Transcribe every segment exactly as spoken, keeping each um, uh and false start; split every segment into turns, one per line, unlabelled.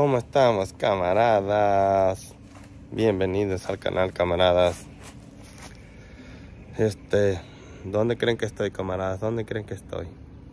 ¿Cómo estamos, camaradas? Bienvenidos al canal, camaradas. Este, ¿dónde creen que estoy, camaradas? ¿Dónde creen que estoy?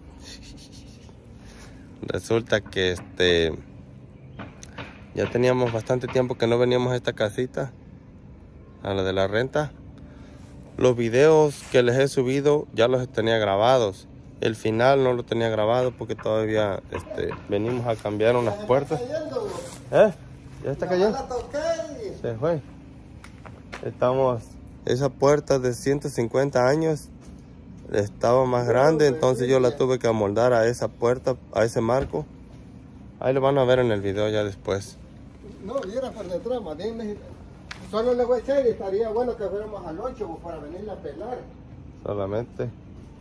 Resulta que este ya teníamos bastante tiempo que no veníamos a esta casita, a la de la renta. Los videos que les he subido ya los tenía grabados. El final no lo tenía grabado porque todavía este, venimos a cambiar unas puertas. ¿Eh? ¿Ya está cayendo? Se fue. Estamos... Esa puerta de ciento cincuenta años estaba más grande, entonces yo la tuve que amoldar a esa puerta, a ese marco. Ahí lo van a ver en el video ya después.
No, y era por detrás, más bien, solo le voy a echar y estaría bueno que fuéramos al ocho para venirla a pelar.
Solamente.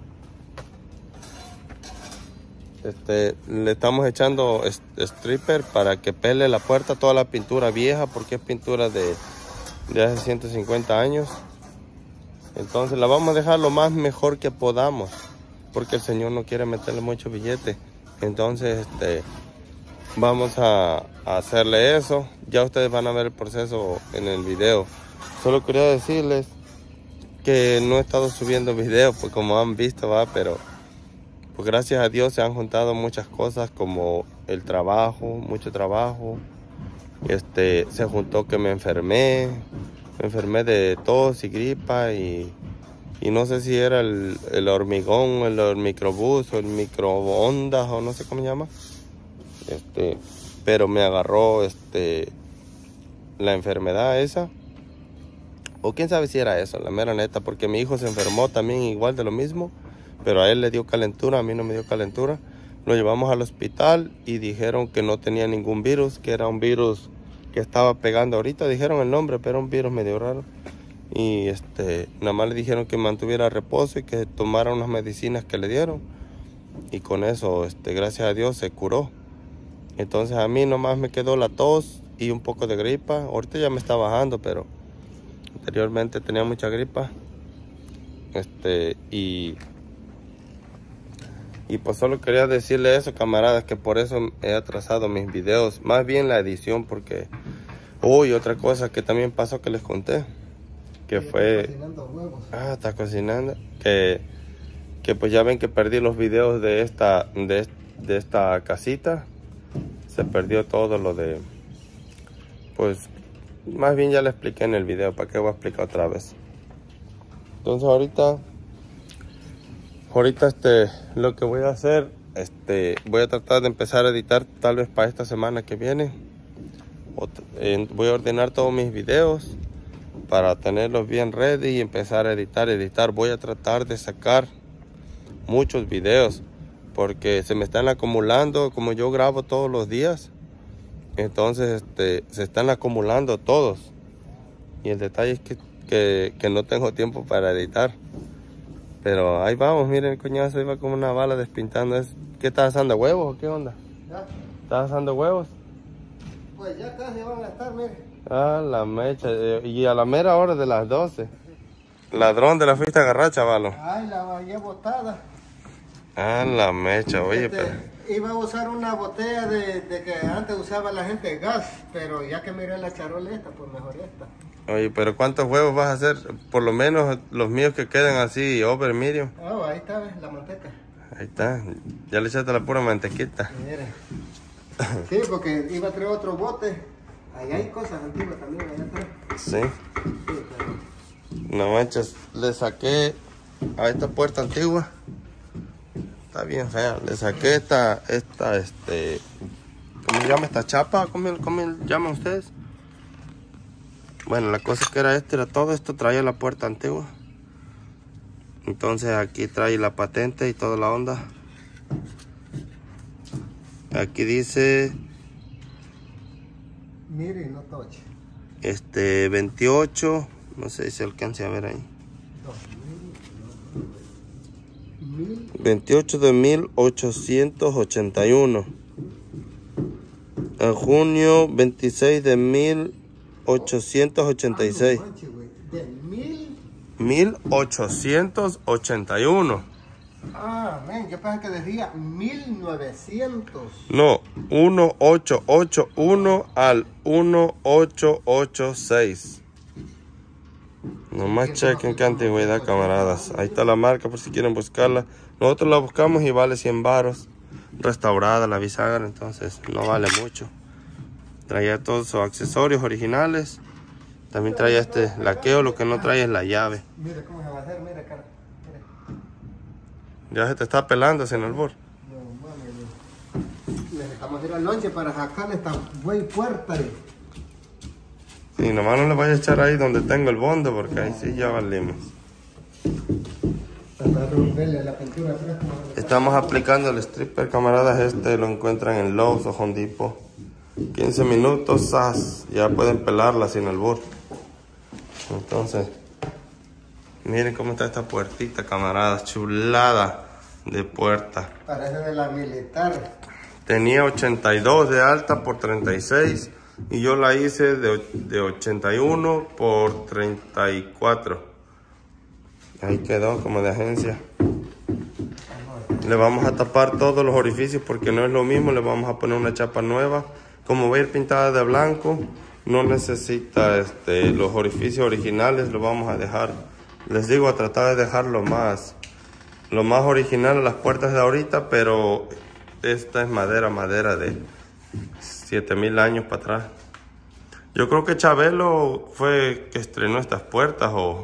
Este, le estamos echando stripper para que pele la puerta, toda la pintura vieja, porque es pintura de, de hace ciento cincuenta años. Entonces la vamos a dejar lo más mejor que podamos, porque el Señor no quiere meterle mucho billete. Entonces este, vamos a, a hacerle eso. Ya ustedes van a ver el proceso en el video. Solo quería decirles que no he estado subiendo videos, pues como han visto, va, pero pues gracias a Dios se han juntado muchas cosas, como el trabajo, mucho trabajo. Este, se juntó que me enfermé, me enfermé de tos y gripa y, y no sé si era el, el hormigón, el microbús o el microondas o no sé cómo se llama. Este, pero me agarró este, la enfermedad esa. O quién sabe si era eso, la mera neta, porque mi hijo se enfermó también igual de lo mismo. Pero a él le dio calentura, a mí no me dio calentura. Lo llevamos al hospital y dijeron que no tenía ningún virus, que era un virus que estaba pegando ahorita. Dijeron el nombre, pero un virus medio raro. Y este, nada más le dijeron que mantuviera reposo y que tomara unas medicinas que le dieron. Y con eso, este, gracias a Dios, se curó. Entonces a mí nomás me quedó la tos y un poco de gripa. Ahorita ya me está bajando, pero anteriormente tenía mucha gripa. Este, y... Y pues solo quería decirle eso, camaradas, que por eso he atrasado mis videos. Más bien la edición, porque... Uy, otra cosa que también pasó que les conté. Que fue...
Está cocinando huevos.
Ah, está cocinando. Que, que pues ya ven que perdí los videos de esta, de, de esta casita. Se perdió todo lo de... Pues más bien ya le expliqué en el video. ¿Para qué voy a explicar otra vez? Entonces ahorita... Ahorita este, lo que voy a hacer, este, voy a tratar de empezar a editar tal vez para esta semana que viene. O, eh, voy a ordenar todos mis videos para tenerlos bien ready y empezar a editar, editar. Voy a tratar de sacar muchos videos porque se me están acumulando, como yo grabo todos los días. Entonces este, se están acumulando todos. Y el detalle es que, que, que no tengo tiempo para editar. Pero ahí vamos, miren el coñazo, iba como una bala despintando. Es, ¿qué estás asando, huevos o qué onda?
¿Ya?
¿Estás asando huevos?
Pues ya casi van a estar, mire.
Ah, la mecha. Y a la mera hora de las doce. Ladrón de la fuiste a agarrar, chavalo.
Ay, la vallé botada.
Ah, la mecha, oye,
Este,
pero...
Iba a usar una botella de, de que antes usaba la gente gas, pero ya que miré la charola esta, pues mejor esta.
Oye, pero ¿cuántos huevos vas a hacer? Por lo menos los míos que quedan así, over medium.
Oh, ahí está, ¿ves? La manteca.
Ahí está. Ya le echaste la pura mantequita.
Mire. Sí, porque iba a traer otro bote. Ahí hay cosas antiguas también, allá atrás.
Sí.
Sí, pero...
No manches, le saqué a esta puerta antigua. Está bien fea. Le saqué esta, esta, este... ¿Cómo se llama esta chapa? ¿Cómo, cómo llaman ustedes? Bueno, la cosa es que era este, era todo esto, traía la puerta antigua. Entonces aquí trae la patente y toda la onda. Aquí dice...
Mire, no toche.
Este, veintiocho, no sé si se alcance a ver ahí. veintiocho de mil ochocientos ochenta y uno. En junio, veintiséis de mil ochocientos ochenta y seis.
De mil.
mil ochocientos ochenta y uno.
Ah, men, yo pensé que decía mil novecientos.
No, uno ocho ocho uno al uno ocho ocho seis. Nomás chequen qué antigüedad, camaradas. Ahí está la marca por si quieren buscarla. Nosotros la buscamos y vale cien varos. Restaurada la bisagra, entonces no vale mucho. Traía todos sus accesorios originales. También traía este laqueo, lo que no trae es la llave.
Mira cómo se va a hacer, mira, cara.
Ya se te está pelando en el borde.
No, mami, necesitamos ir al lonche para sacarle esta buey puerta.
Sí, nomás no le vaya a echar ahí donde tengo el bondo, porque ahí sí ya valimos. Estamos aplicando el stripper, camaradas. Este lo encuentran en Lowe's o Home Depot. quince minutos, ¡zas! Ya pueden pelarla sin el borde. Entonces, miren cómo está esta puertita, camaradas. Chulada de puerta.
Parece de la militar.
Tenía ochenta y dos de alta por treinta y seis. Y yo la hice de, de ochenta y uno por treinta y cuatro. Ahí quedó como de agencia. Le vamos a tapar todos los orificios porque no es lo mismo. Le vamos a poner una chapa nueva. Como va a ir pintada de blanco, no necesita este, los orificios originales. Lo vamos a dejar, les digo, a tratar de dejar lo más, lo más original a las puertas de ahorita. Pero esta es madera, madera de siete mil años para atrás. Yo creo que Chabelo fue que estrenó estas puertas, o,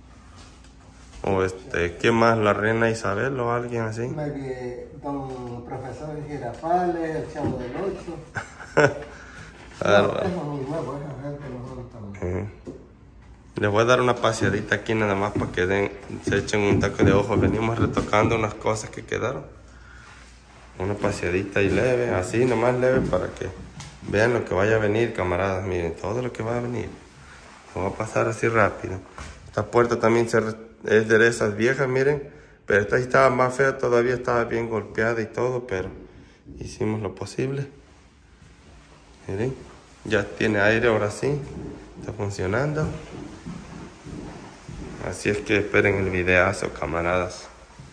o este, ¿quién más? La reina Isabel o alguien así.
Maybe don profesor Girafales, el Chavo del Ocho.
Claro.
No, es muy nuevo, esa gente no está.
Uh-huh. Les voy a dar una paseadita aquí nada más para que den, se echen un taco de ojo. Venimos retocando unas cosas que quedaron. Una paseadita y leve, así nomás leve, para que vean lo que vaya a venir, camaradas. Miren todo lo que va a venir. Lo va a pasar así rápido. Esta puerta también se, es de esas viejas, miren. Pero esta sí estaba más fea, todavía estaba bien golpeada y todo, pero hicimos lo posible. Miren, ya tiene aire ahora sí. Está funcionando. Así es que esperen el videazo, camaradas.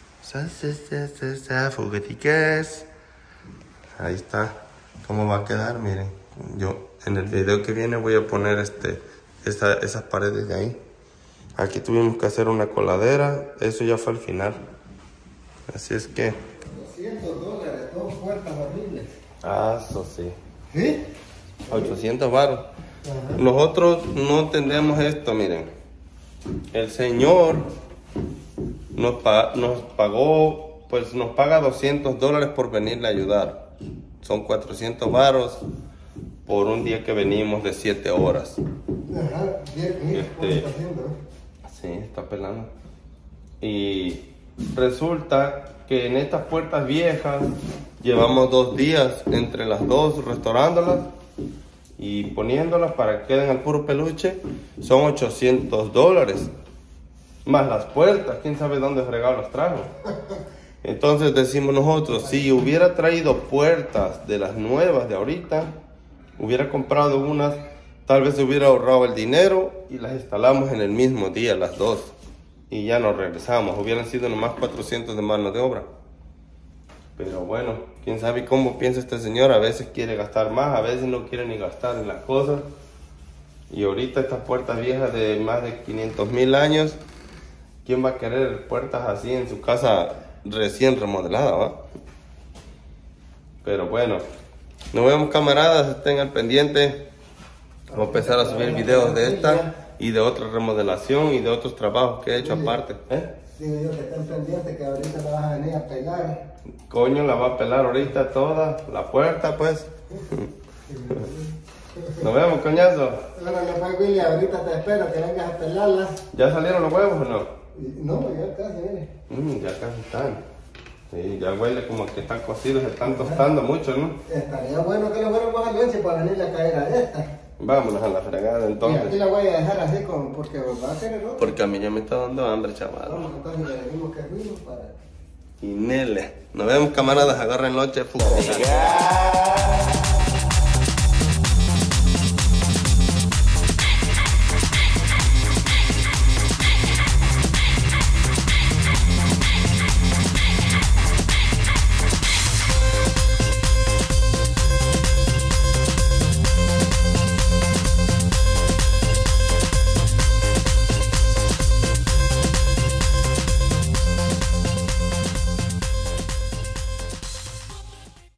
Fuguetiques. Ahí está cómo va a quedar, miren. Yo en el video que viene voy a poner este esa, esas paredes de ahí. Aquí tuvimos que hacer una coladera. Eso ya fue al final. Así es que
doscientos dólares, dos puertas horribles.
ah, eso sí.
¿Sí?
ochocientos baros. Nosotros no entendemos esto, miren. El señor nos, pa nos pagó, pues nos paga doscientos dólares por venirle a ayudar. Son cuatrocientos varos por un día que venimos de siete horas.
Ajá, bien, mira,
Este,
¿cómo está haciendo?
Sí, está pelando. Y resulta que en estas puertas viejas llevamos dos días entre las dos restaurándolas y poniéndolas para que queden al puro peluche. Son ochocientos dólares. Más las puertas, quién sabe dónde fregado las trajo. Entonces decimos nosotros, si hubiera traído puertas de las nuevas de ahorita, hubiera comprado unas, tal vez hubiera ahorrado el dinero y las instalamos en el mismo día las dos. Y ya nos regresamos. Hubieran sido nomás cuatrocientos de mano de obra. Pero bueno, quién sabe cómo piensa este señor. A veces quiere gastar más, a veces no quiere ni gastar en las cosas. Y ahorita estas puertas viejas de más de quinientos mil años, ¿quién va a querer puertas así en su casa recién remodelada, va? Pero bueno, nos vemos, camaradas, estén al pendiente. Vamos a empezar a subir videos de esta y de otra remodelación y de otros trabajos que he hecho aparte. ¿Eh?
Digo yo que estén pendientes que ahorita la vas a venir a pelar.
Coño, la va a pelar ahorita toda la puerta, pues. Nos vemos, coñazo.
Bueno, no fue Willy, ahorita te espero que vengas a pelarla.
¿Ya salieron los huevos o no?
No, ya casi, mire.
Mm, ya casi están. Sí, ya huele como que están cocidos, se están tostando mucho, ¿no?
Estaría bueno que lo fuéramos al lonche para venirle a caer a esta.
Vámonos a la fregada
Y
entonces.
aquí la voy a dejar así con, porque va a querer otro.
Porque a mí ya me está dando hambre, chaval.
Vamos, entonces le decimos que fuimos para...
Y Nele. Nos vemos, camaradas, agarren noche.